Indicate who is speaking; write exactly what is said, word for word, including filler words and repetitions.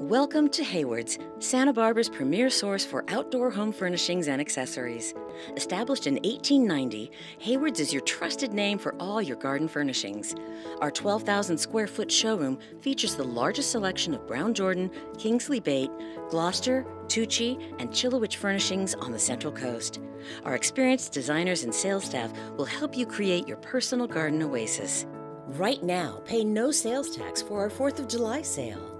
Speaker 1: Welcome to Haywards, Santa Barbara's premier source for outdoor home furnishings and accessories. Established in eighteen ninety, Haywards is your trusted name for all your garden furnishings. Our twelve thousand square foot showroom features the largest selection of Brown Jordan, Kingsley Bate, Gloucester, Tucci, and Chilliwack furnishings on the Central Coast. Our experienced designers and sales staff will help you create your personal garden oasis. Right now, pay no sales tax for our fourth of July sale.